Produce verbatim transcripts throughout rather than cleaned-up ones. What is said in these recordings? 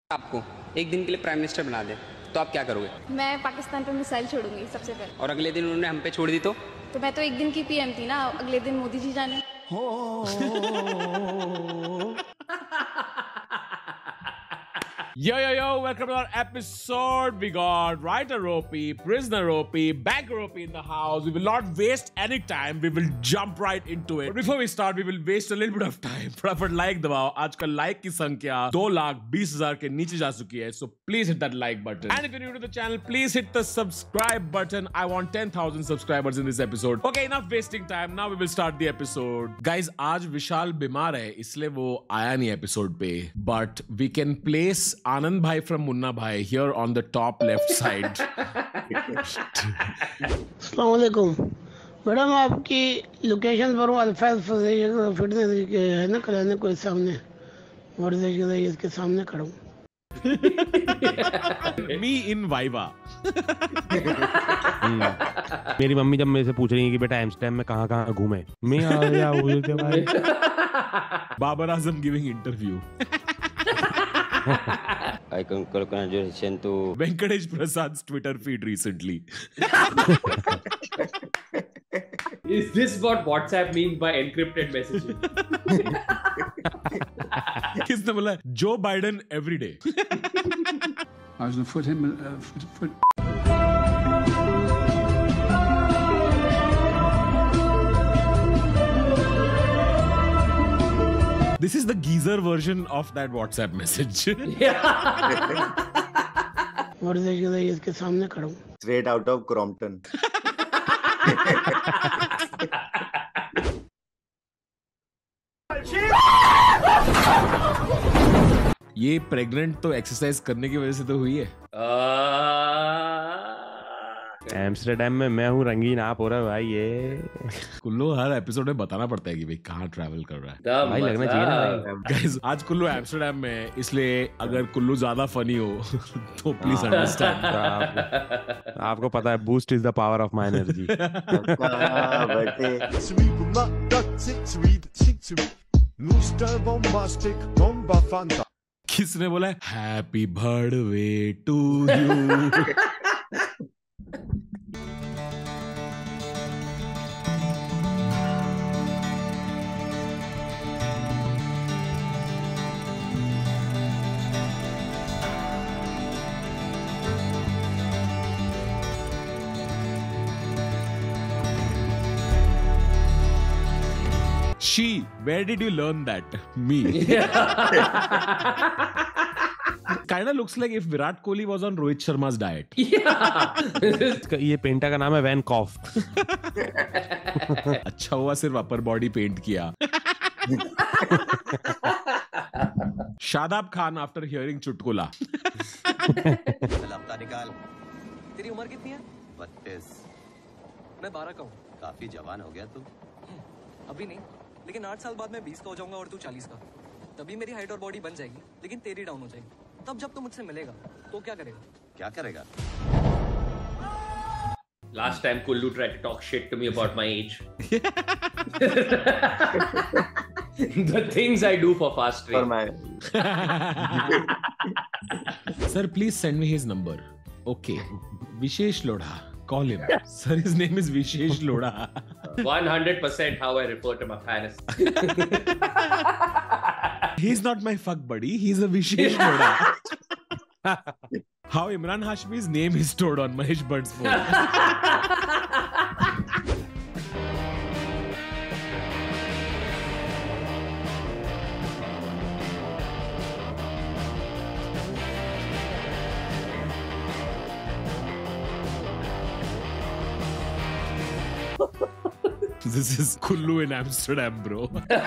आपको एक दिन के लिए प्राइम मिनिस्टर बना दे तो आप क्या करोगे? मैं पाकिस्तान पे मिसाइल छोड़ूंगी सबसे पहले। और अगले दिन उन्होंने हम पे छोड़ दी तो? तो मैं तो एक दिन की पीएम थी ना, अगले दिन मोदी जी जाने। Yo, yo, yo, welcome to our episode. We got writer O P, prisoner O P, banker O P in the house. We will not waste any time. We will jump right into it. But before we start, we will waste a little bit of time. फटाफट like दबाओ. आजकल like की संख्या दो लाख बीस हजार के नीचे जा चुकी है. So please hit that like button. And if you're new to the channel, please hit the subscribe button. I want ten thousand subscribers in this episode. Okay, enough wasting time. Now we will start the episode. Guys, आज विशाल बीमार है, इसलिए वो आया नहीं episode पे. But we can place Anand Bhai from Munna Bhai here on the top left side. अस्सलाम वालेकुम मैडम, आपकी लोकेशन पर वो अल्फाज फिटनेस के है ना कराने को सामने वर्जिश के लिए इसके सामने खड़ा हूँ. Me in Viva. मेरी मम्मी जब मेरे से पूछ रही है कि बेटा एम्स्टर्डम में कहाँ कहाँ घूमे, मैं आ गया बोलते भाई. Babar Azam giving interview. I congratulations to Venkatesh Prasad's Twitter feed recently. Is this what WhatsApp means by encrypted messaging? किसने बोला Joe Biden every day? I was going to put him. Uh, foot, foot. This is the geezer version of that WhatsApp message. वर्जिश के लिए इसके सामने खड़ा हूँ. straight out of Crompton. ये प्रेग्नेंट तो एक्सरसाइज करने की वजह से तो हुई है. एम्स्टर्डम में मैं हूँ रंगीन, आप हो रहा भाई. ये कुल्लू हर एपिसोड में बताना पड़ता है कि भाई कहाँ ट्रैवल कर रहा है. भाई लगना चाहिए ना भाई. गाइस, आज कुल्लू एम्स्टर्डम में है, इसलिए अगर कुल्लू ज्यादा फनी हो तो प्लीज अंडरस्टैंड. आप, आपको पता है boost is the power of my energy. किसने बोला happy birthday to you? She, where did you learn that? Me. Kind of looks like if Virat Kohli was on Rohit Sharma's diet. ये पेंटा का नाम है वैन कॉफ. अच्छा हुआ सिर्फ upper body paint किया. शादाब खान आफ्टर हियरिंग चुटकुला. लपटा निकाल. तेरी उम्र कितनी है? बत्तीस. मैं बारह का हूँ. काफी जवान हो गया तू. अभी नहीं, लेकिन आठ साल बाद मैं बीस का हो जाऊंगा और तू चालीस का. तभी मेरी हाइट और बॉडी बन जाएगी, लेकिन तेरी डाउन हो जाएगी. तब जब तू मुझसे मिलेगा तो क्या करेगा? क्या करेगा? Last time Kullu tried to talk shit to me about my age. The things I do for fast train. For my Sir, please send me his number. Okay. Vishesh Lodha. Call him. Sir, his name is Vishesh Lodha. one hundred percent how I refer to my penis. He's not my fuck buddy. He's a Vishesh Lodha. How Imran Hashmi's name is stored on Mahesh Bhatt's phone. This is Kullu in Amsterdam, bro.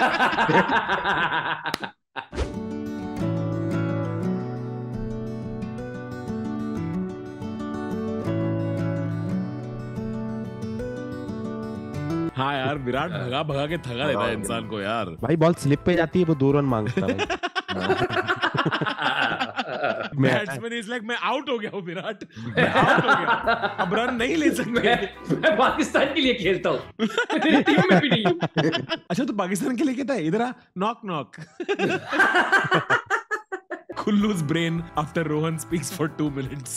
हाँ यार, विराट भगा भगा के थका देता है इंसान को यार. भाई बॉल स्लिप पे जाती है, वो दो रन मांगता है. बैट्समैन इज लाइक मैं आउट हो गया हूँ विराट, मैं आउट हो गया, अब रन नहीं ले सकते। मैं, मैं पाकिस्तान के लिए खेलता हूँ, टीम में भी नहीं हूँ। अच्छा तो पाकिस्तान के लिए कहता है इधर आ, knock knock. Kullu's brain after Rohan speaks for two minutes.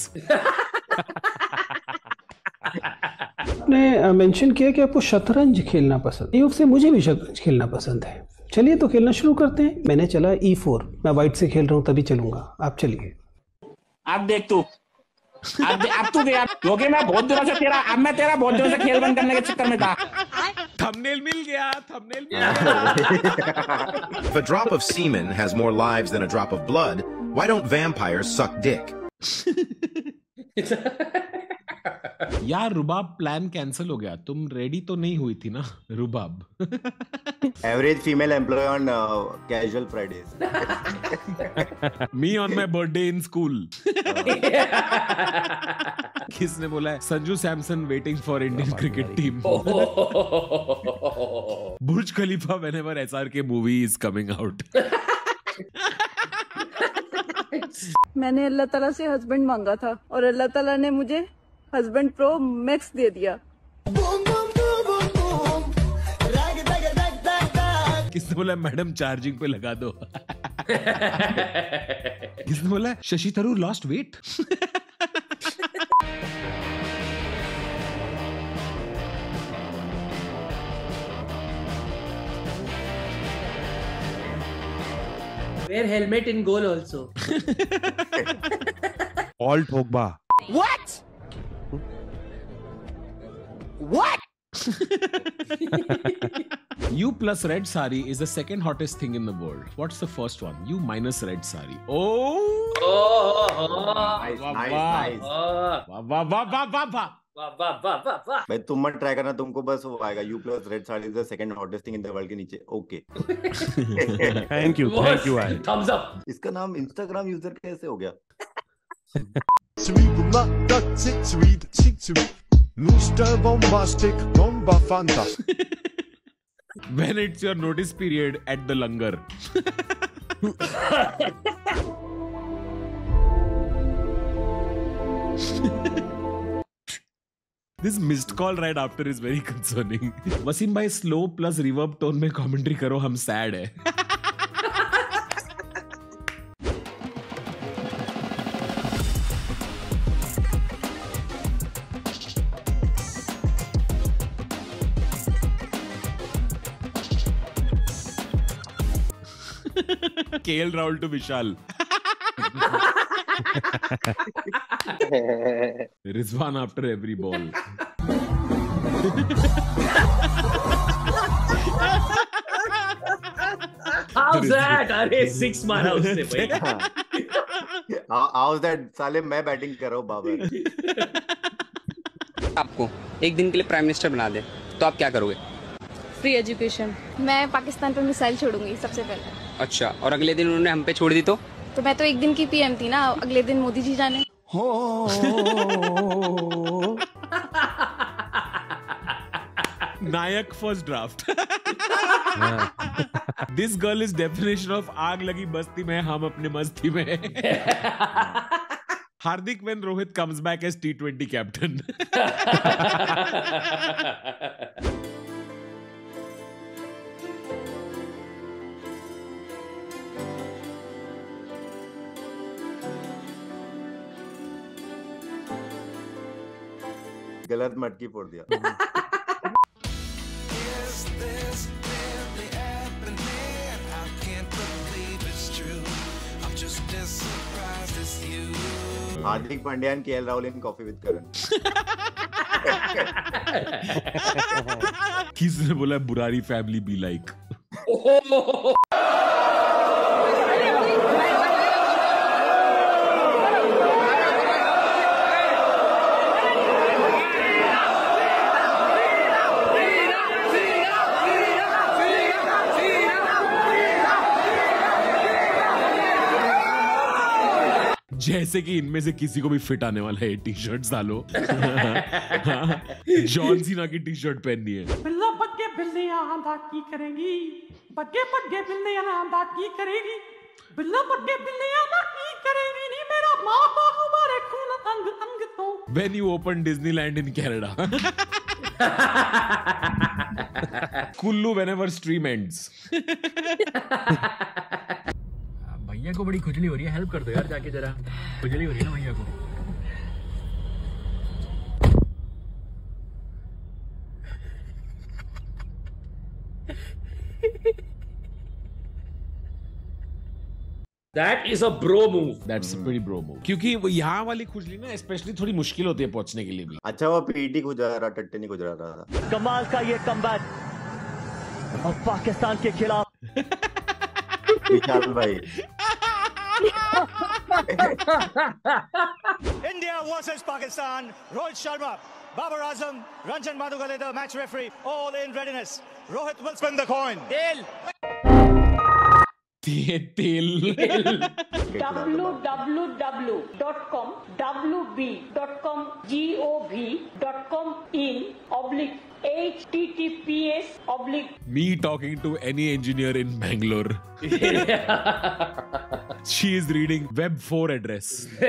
आपने मेंशन किया कि आपको शतरंज खेलना पसंद है। से मुझे भी शतरंज खेलना पसंद है। चलिए तो खेलना शुरू करते हैं। मैंने चला ई फोर, मैं वाइट से खेल रहा हूँ तभी चलूंगा। आप चलिए। अब देख तू, अब दे, अब तू गया क्योंकि मैं बहुत दिनों से तेरा अब मैं तेरा बहुत दिनों से खेल बंद करने के चक्कर में था। थंबनेल मिल गया, थंबनेल मिल गया। If a drop of semen has more lives than a drop of blood, why don't vampires suck dick? यार रुबाब प्लान कैंसिल हो गया। तुम रेडी तो नहीं हुई थी ना रुबाब? Average female employee on uh, casual Fridays. Me on my birthday in school. किसने बोला है? Sanju Samson waiting for Indian cricket team. Burj Khalifa whenever S R K movie is coming out. मैंने अल्लाह ताला से हस्बैंड मांगा था और अल्लाह ताला ने मुझे हस्बैंड प्रो मैक्स दे दिया। किसने बोला मैडम चार्जिंग पे लगा दो? किसने बोला Shashi Tharoor lost weight? Wear helmet in goal also. Paul Pogba. What? What? You plus red sari is the second hottest thing in the world. What's the first one? You minus red sari. Oh! Oh! Nice, nice, nice. वाह वाह वाह वाह वाह वाह वाह वाह वाह वाह वाह। भाई तुम मत ट्राई करना, तुमको बस वो आएगा। You plus red sari is the second hottest thing in the world के नीचे। Okay thank you thank you I thumbs up. इसका नाम इंस्टाग्राम यूजर कैसे हो गया? When it's your notice period at the langar. This missed call right after is very concerning. Wasim भाई slow plus reverb tone में commentary करो, हम sad है। K L Rahul to Vishal. Rizwan after every ball. How's that? अरे six मारा उसने भाई। How's that? साले मैं बैटिंग कर रहा हूँ बाबर। आपको एक दिन के लिए प्राइम मिनिस्टर बना दे तो आप क्या करोगे? Free education. मैं पाकिस्तान पे मिसाइल छोड़ूंगी सबसे पहले। अच्छा, और अगले दिन उन्होंने हम पे छोड़ दी तो? तो मैं तो एक दिन की पीएम थी ना, अगले दिन मोदी जी जाने। नायक first draft. This girl is definition of आग लगी बस्ती में हम अपने मस्ती में। हार्दिक when Rohit comes back as T twenty captain. गलत मटकी फोड़ दिया। हार्दिक पांड्या के L Rahul in coffee with करण। किसने बोला बुरारी फैमिली बी लाइक? जैसे कि इनमें से किसी को भी फिट आने वाला है टी शर्ट डालो। जॉन सीना की टी शर्ट पहननी है। बिल्ला बग्गे बिल्लियां आंधा की करेंगी, बग्गे बग्गे बिल्लियां आंधा की करेगी, बिल्ला बग्गे बिल्लियां आंधा की करेगी, नी मेरा माँ बाप हमारे खून अंग अंग तो। When you open Disneyland in Canada. Kullu whenever stream ends. भैया को बड़ी खुजली हो रही है, हेल्प कर दो यार जाके जरा, खुजली हो रही है ना भैया को। That is a bro move. That's a pretty bro move. क्योंकि वो यहाँ वाली खुजली ना स्पेशली थोड़ी मुश्किल होती है पहुंचने के लिए भी। अच्छा वो पीटी खुजा रहा, टट्टे नहीं खुजा रहा था। कमाल का ये कमबैक और पाकिस्तान के खिलाफ विशाल भाई। India versus Pakistan. Rohit Sharma, Babar Azam, Ranjan Madhugale, the match referee, all in readiness. Rohit will spin the coin. Tail. Tail. w w w dot com w b dot com gov dot com in oblique h t t p s oblique. Me talking to any engineer in Bangalore. She is reading Web four address.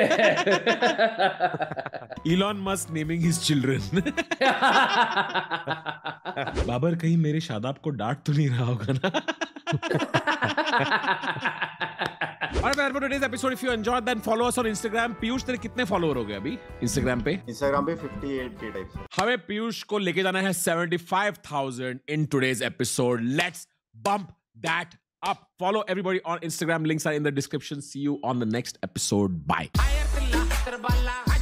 Elon Musk naming his children. Babar कहीं मेरे शादाब को डांट तो नहीं रहा होगा ना? Alright, man, for today's episode, if you enjoyed, then follow us on Instagram. Piyush तेरे कितने फॉलोअर हो गए अभी Instagram पे? Instagram पे अट्ठावन के टाइप से। हमें पीयूष को लेके जाना है seventy-five thousand in today's episode. Let's bump that up. Follow everybody on Instagram. Links are in the description. See you on the next episode. Bye.